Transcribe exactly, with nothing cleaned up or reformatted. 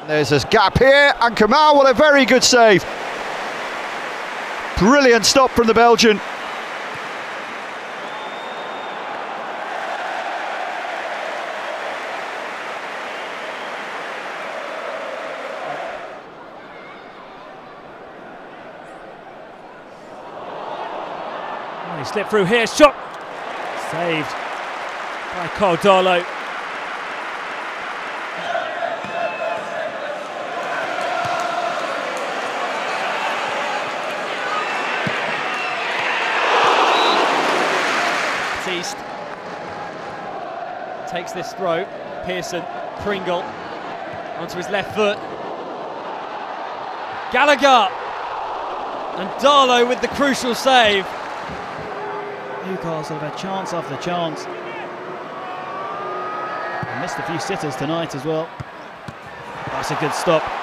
There's a gap here, and Karl, what a very good save. Brilliant stop from the Belgian. He slipped through here, shot saved by Karl Darlow. East takes this throw. Pearson, Pringle onto his left foot. Gallagher and Darlow with the crucial save. Newcastle have had chance after chance. They missed a few sitters tonight as well. That's a good stop.